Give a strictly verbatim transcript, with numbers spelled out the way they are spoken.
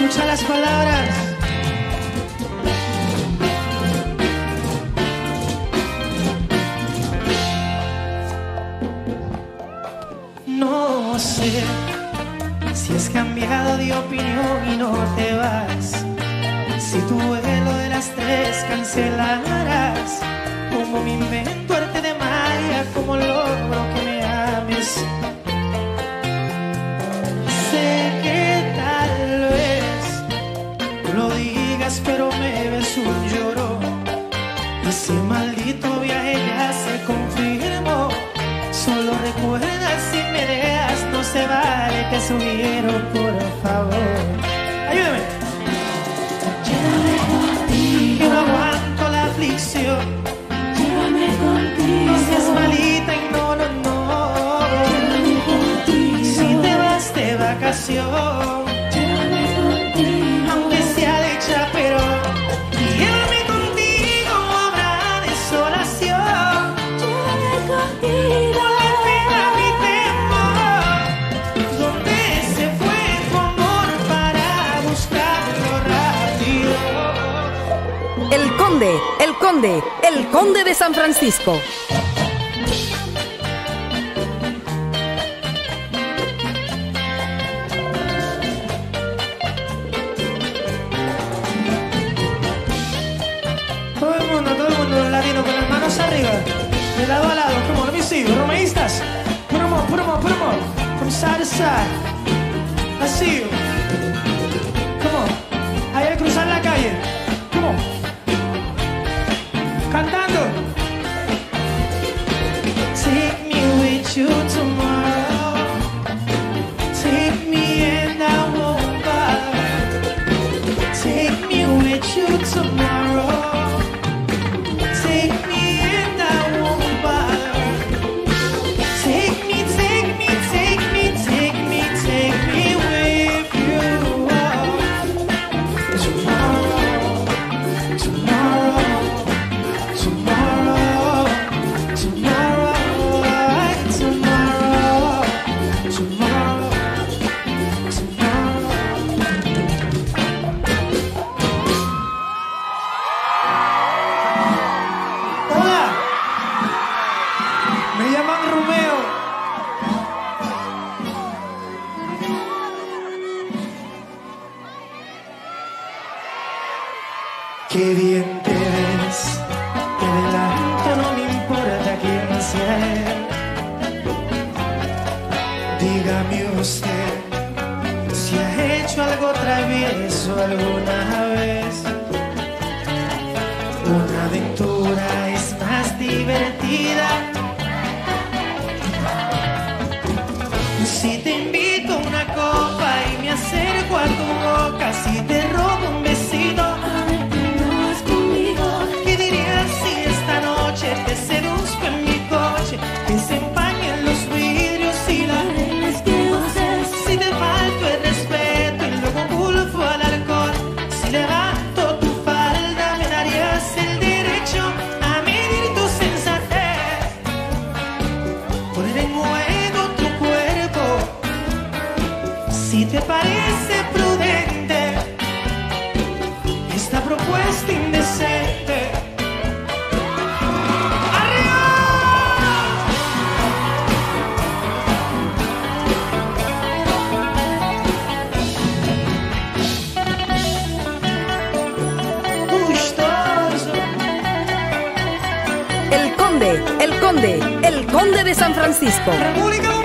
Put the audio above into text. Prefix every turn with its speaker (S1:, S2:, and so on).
S1: Escucha las palabras. No sé si has cambiado de opinión y no te vas. Si tu vuelo de las tres cancelarás, como me invento arte de magia, como logro que me ames. Sé que tal vez tú lo digas, pero me ves un llorón. Ese maldito viaje ya se confirmó. Solo recuerda, si me dejas, no se vale, te subieron, por favor. Ayúdame.
S2: Llévame contigo.
S1: Que no aguanto la aflicción.
S2: Llévame contigo.
S1: No seas malita y no, no, no.
S2: Llévame contigo.
S1: Si te vas de vacación,
S2: Llévame contigo.
S1: aunque sea de chaperón, llévame contigo, habrá desolación.
S2: Llévame contigo.
S1: Ponle fin a mi temor. ¿Dónde se fue tu amor para buscarlo rápido?
S3: El Conde, el Conde, el Conde de San Francisco.
S1: Todo el mundo, todo el mundo latino con las manos arriba, de lado a lado, como let me see, romeístas, put 'em up, put 'em up, put 'em up, from side to side. I see you. Come on. Ahí al cruzar la calle. Come on. Cantando. Take me with you tomorrow. Take me and I won't bother. Take me with you tomorrow. Take me and I won't bother. Take me, take me, take me, take me, take me with you. Tomorrow, tomorrow, tomorrow, tomorrow, tomorrow, tomorrow, tomorrow. Hola, me llaman Romeo. Qué bien te ves, te adelanto, no me importa quién sea él. Dígame usted si ha hecho algo travieso alguna vez. Una aventura es más divertida si te invito a una copa y me acerco a tu boca, si te robo un besito. ¿Qué dirías si esta noche te seduzco en mi coche? Que se empañen los vidrios y la si te falto el respeto y luego culpo al alcohol. Si levanto tu falda, me darías el derecho a medir tu sensatez. Poner en juego tu cuerpo. Si te parece prudente esta propuesta indecente.
S3: El Conde, el Conde, el Conde de San Francisco.
S1: República